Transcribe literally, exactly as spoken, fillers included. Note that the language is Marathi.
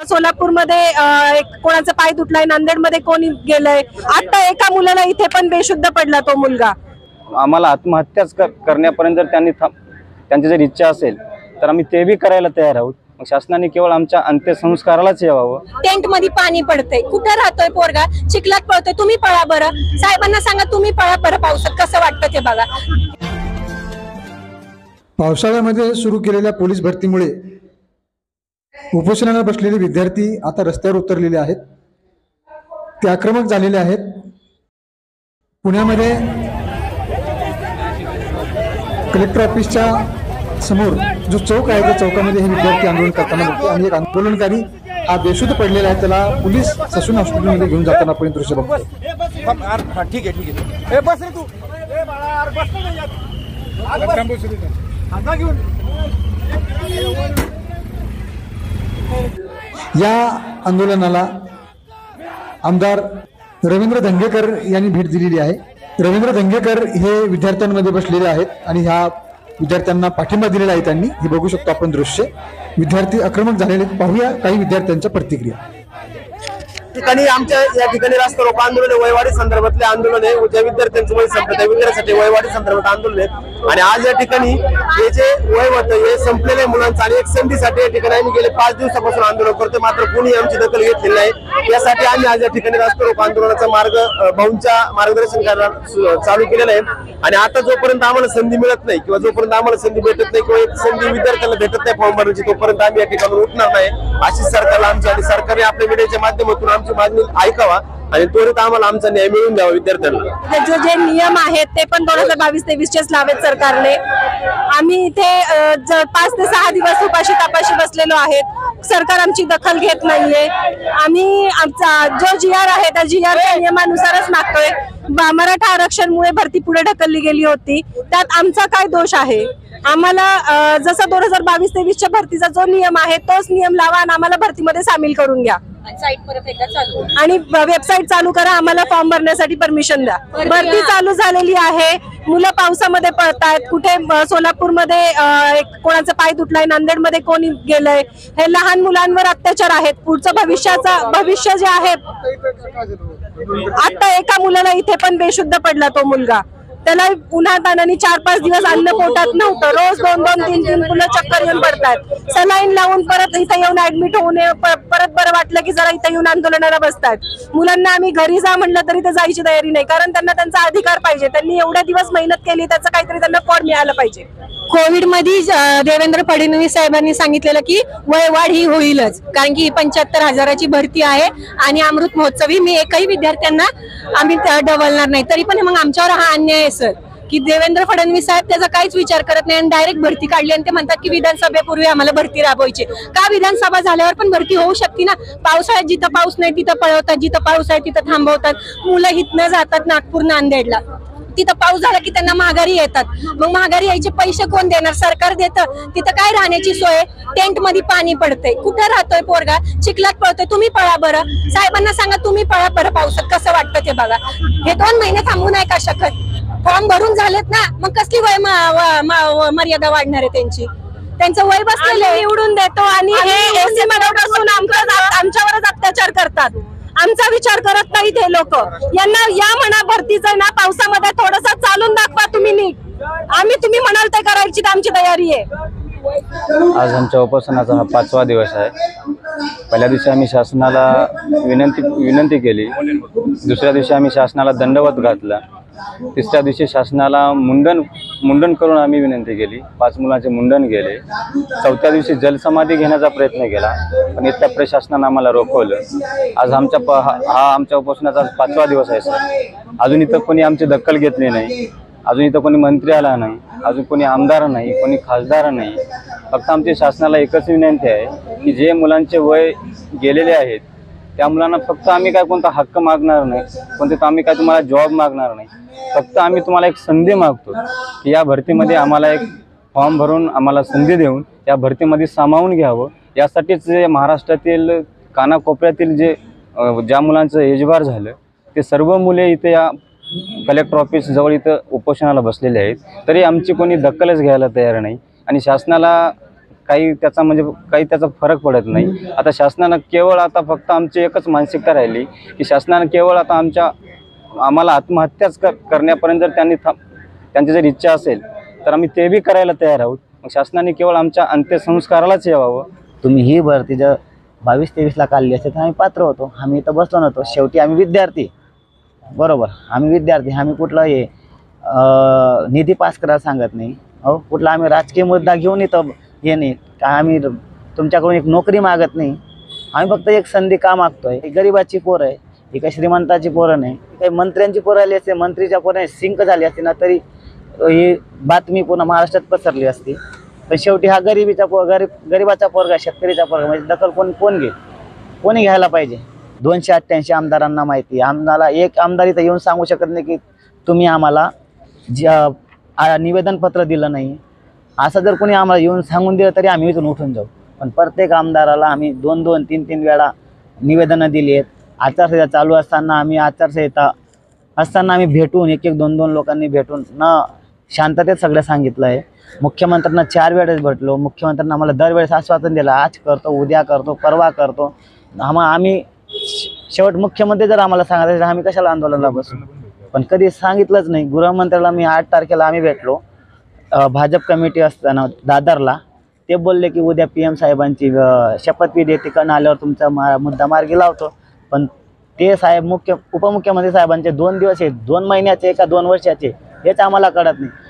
सोलापूरमध्ये एक कोणाचा पाय तुटलाय, नांदेडमध्ये कोणी गेलंय, आता एका मुलाला इथे पण बेशुद्ध पडला तो मुलगा। आम्हाला आत्महत्याच करण्यापर्यंत जर त्यांनी त्यांची जर इच्छा असेल तर आम्ही ते बी करायला तयार आहोत। मग शासनाने केवळ आमच्या अंत्यसंस्कारालाच यावं। टेंट मध्ये पाणी पडतंय, कुठं राहतोय पोरगा, चिखलात पळतोय, तुम्ही पळा बरं, साहेबांना सांगा तुम्ही पळा बरं पावसात, कसं वाटतं ते बघा। पावसाळ्यामध्ये सुरू केलेल्या पोलीस भरतीमुळे उपोषणाला बसलेले विद्यार्थी आता रस्त्यावर उतरलेले आहेत, ते आक्रमक झालेले आहेत। पुण्यामध्ये कलेक्टर ऑफिसच्या समोर जो चौक आहे त्या चौकामध्ये हे विद्यार्थी आंदोलन करताना बघतो आणि एक आंदोलनकारी हा बेशुद्ध पडलेला आहे, त्याला पोलीस ससून हॉस्पिटलमध्ये घेऊन जाताना आपण दृश्य बघतो। ठीक आहे ठीक आहे ए बस रे तू ए बाळा यार बस ना यार आता घेऊन। या आंदोलनाला आमदार रवींद्र धंगेकर यांनी भेट दिलेली आहे। रवींद्र धंगेकर हे विद्यार्थ्यांमध्ये बसलेले आहेत आणि ह्या विद्यार्थ्यांना पाठिंबा दिलेला आहे त्यांनी, हे बघू शकतो आपण दृश्य। विद्यार्थी आक्रमक झालेले, पाहूया काही विद्यार्थ्यांच्या प्रतिक्रिया। ठिकाणी आमच्या या ठिकाणी रास्ता रोको आंदोलन आहे, वयवाढी संदर्भातले आंदोलन आहे। ज्या विद्यार्थ्यांचं वय संपलं त्या विद्यार्थ्यांसाठी वयवाढी संदर्भात आंदोलन आहे आणि आज या ठिकाणी हे जे वय होतं हे संपलेल्या मुलांचं आणि एक संधीसाठी या ठिकाणी आम्ही गेले पाच दिवसापासून आंदोलन करतोय, मात्र कोणी आमची दखल घेतलेली नाही। यासाठी आम्ही आज या ठिकाणी रास्ता रोको आंदोलनाचा मार्ग भाऊंच्या मार्गदर्शन करायला चालू केलेला आहे आणि आता जोपर्यंत आम्हाला संधी मिळत नाही किंवा जोपर्यंत आम्हाला संधी भेटत नाही किंवा एक संधी विद्यार्थ्याला भेटत नाही फॉर्म भरण्याची, तोपर्यंत आम्ही या ठिकाणी उठणार नाही अशी सरकारला आमची आणि सरकारने आपल्या मीडियाच्या माध्यमातून आमची मागणी ऐकावा आणि त्वरित आम्हाला आमचा न्याय मिळवून द्यावा विद्यार्थ्यांना। जो जे नियम आहेत ते पण दोन हजार बावीस तेवीस चेच लावेत सरकारने। आम्ही इथे पाच ते सहा दिवस उपाशी तापाशी बसलेलो आहेत, सरकार आमची दखल घेत नाहीये। आम्ही आमचा जो जी आर आहे त्या जी आरच्या नियमानुसारच मागतोय। मराठा आरक्षणमुळे भरती पुढे ढकलली गेली होती, त्यात आमचा काय दोष आहे? आम्हाला जसं दोन हजार बावीस तेवीसच्या भरतीचा जो नियम आहे तोच नियम लावा आणि आम्हाला भरतीमध्ये सामील करून घ्या आणि वेबसाईट चालू करा, आम्हाला फॉर्म भरण्यासाठी परमिशन द्या। भरती चालू झालेली आहे, मुलं पावसामध्ये पळतायत, कुठे सोलापूरमध्ये एक कोणाचा पाय तुटलाय, नांदेडमध्ये कोणी गेलंय, हे लहान मुलांवर अत्याचार आहेत। पुढचं भविष्याचा भविष्य जे आहे, आता एका मुलाला इथे पण बेशुद्ध पडला तो मुलगा, त्याला उन्हात आणि चार पाच दिवस अन्न पोटात नव्हतं, रोज दोन दोन तीन तीन मुलं चक्कर येऊन पडतात, सलाईन लावून परत इथे येऊन ऍडमिट होऊन परत बरं वाटलं की जरा इथे येऊन आंदोलनाला बसतात। मुलांना आम्ही घरी जा म्हटलं तरी ते जायची तयारी नाही, कारण त्यांना त्यांचा अधिकार पाहिजे, त्यांनी एवढ्या दिवस मेहनत केली त्याचं काहीतरी त्यांना फळ मिळालं पाहिजे। कोविड मध्ये देवेंद्र फडणवीस साहेबांनी सांगितलेलं की वयवाढ ही होईलच, कारण की पंच्याहत्तर हजाराची भरती आहे आणि अमृत महोत्सवी मी एकही विद्यार्थ्यांना आम्ही डवलणार नाही। तरी पण मग आमच्यावर हा अन्याय आहे सर की देवेंद्र फडणवीस साहेब त्याचा काहीच विचार करत नाही आणि डायरेक्ट भरती काढली आणि ते म्हणतात की विधानसभेपूर्वी आम्हाला भरती राबवायची। का विधानसभा झाल्यावर पण भरती होऊ शकते ना? पावसाळ्यात जिथं पाऊस नाही तिथं पळवतात, जिथं पाऊस आहे तिथं थांबवतात, मुलं हितनं जातात नागपूर नांदेडला, तिथं पाऊस झाला की त्यांना माघारी येतात, मग माघारी यायचे पैसे कोण देणार? सरकार देतं। तिथं काय राहण्याची सोय? टेंट मध्ये पाणी पडतंय, कुठं राहतोय पोरगा, चिखलात पळतोय, तुम्ही पळा बरं, साहेबांना सांगा तुम्ही पळा बरं पावसात, कसं वाटतं ते बघा। हे दोन महिने थांबू नाही का शकत? फॉर्म भरून झालेत ना, मग कसली वय मर्यादा वाढणार आहे त्यांची? त्यांचं वय बसलेलं निवडून देतो आणि हे एसी मध्ये बसून आमच्यावरच अत्याचार करतात, आमचा विचार करत नाहीत हे लोक। यांना या म्हणा भरतीचं ना पावसामध्ये थोडस चालून दाखवा तुम्ही नीट, आम्ही तुम्ही म्हणाल ते करायची आमची तयारी आहे। आज आमच्या उपोषणाचा हा पाचवा दिवस आहे। पहिल्या दिवशी आम्ही शासनाला विनंती विनंती केली, दुसऱ्या दिवशी आम्ही शासनाला दंडवत घातला, तिसऱ्या दिवशी शासनाला मुंडन मुंडन करून आम्ही विनंती केली, पाच मुलांचे मुंडन केले, चौथ्या दिवशी जलसमाधी घेण्याचा प्रयत्न केला पण इथल्या प्रशासनानं आम्हाला रोखवलं। आज आमच्या प हा आमच्या उपोषणाचा पाचवा दिवस आहे सर। अजून इथं कोणी आमची दखल घेतली नाही, अजून इथं कोणी मंत्री आला नाही, अजून कोणी आमदार नाही, कोणी खासदार नाही। फक्त आमची शासनाला एकच विनंती आहे की जे मुलांचे वय गेलेले आहेत त्या मुलांना फक्त आम्ही काय कोणता हक्क मागणार नाही, कोणते आम्ही काय तुम्हाला जॉब मागणार नाही, फक्त आम्ही तुम्हाला एक संधी मागतो की या भरतीमध्ये आम्हाला एक फॉर्म भरून आम्हाला संधी देऊन या भरतीमध्ये सामावून घ्यावं। यासाठीच जे महाराष्ट्रातील कानाकोपऱ्यातील जे ज्या मुलांचं एजबार झालं ते सर्व मुले इथे या कलेक्टर ऑफिस जवळ इथं उपोषणाला बसलेले आहेत, तरी आमची कोणी दखलच घ्यायला तयार नाही आणि शासनाला काही त्याचा म्हणजे काही त्याचा फरक पडत नाही. आता शासनानं केवळ आता फक्त आमची एकच मानसिकता राहिली की शासनानं केवळ आता आमच्या आम्हाला आत्महत्याच कर करण्यापर्यंत जर त्यांनी थांब त्यांची जर इच्छा असेल तर आम्ही ते बी करायला तयार आहोत. मग शासनाने केवळ आमच्या अंत्यसंस्कारालाच यावं. तुम्ही ही भरती जर बावीस तेवीसला काढली असते तर आम्ही पात्र होतो. आम्ही इथं बसलो नव्हतो. शेवटी आम्ही विद्यार्थी, बरोबर, आम्ही विद्यार्थी. आम्ही कुठलं हे निधी पास करायला सांगत नाही. हो, कुठला आम्ही राजकीय मुद्दा घेऊन इथं हे नाही का, आम्ही तुमच्याकडून एक नोकरी मागत नाही. आम्ही फक्त एक संधी का मागतोय. ही गरिबाची पोरं आहे, ही काही श्रीमंताची पोरं नाही. काही मंत्र्यांची पोरं आली असते, मंत्रीच्या पोरं सिंक झाली असती ना तरी ही बातमी पूर्ण महाराष्ट्रात पसरली असती. पण शेवटी हा गरिबीचा पो गरीब गरिबाचा पोरगा, शेतकरीचा पोरगा, म्हणजे दखल कोण कोण घेईल? कोणी घ्यायला पाहिजे. दोनशे अठ्ठ्याऐंशी आमदारांना माहिती. आम्हाला एक आमदार इथं येऊन सांगू शकत नाही की तुम्ही आम्हाला ज्या निवेदनपत्र दिलं नाही. असं जर कोणी आम्हाला येऊन सांगून दिलं तरी आम्ही इथून उठून जाऊ. पण प्रत्येक आमदाराला आम्ही दोन दोन तीन तीन वेळा निवेदनं दिली आहेत. आचारसंहिता चालू असताना आम्ही आचारसंहिता असताना आम्ही भेटून एक एक दोन दोन लोकांनी भेटून न शांततेत सगळं सांगितलं आहे. मुख्यमंत्र्यांना चार वेळेस भेटलो. मुख्यमंत्र्यांना आम्हाला दरवेळेस आश्वासन दिलं, आज करतो, उद्या करतो, परवा करतो. आम्हा आम्ही शेवट मुख्यमंत्री जर आम्हाला सांगत असेल आम्ही कशाला आंदोलनाला बसू. पण कधी सांगितलंच नाही. गृहमंत्र्याला मी आठ तारखेला आम्ही भेटलो भाजप कमिटी असताना दादरला. ते बोलले की उद्या पी एम साहेबांची शपथविधी तिकडनं आल्यावर तुमचा मा मुद्दा मार्गी लावतो. पण ते साहेब मुख्य उपमुख्यमंत्री साहेबांचे दोन दिवस आहेत, दोन महिन्याचे का दोन वर्षाचे हेच आम्हाला कळत नाही.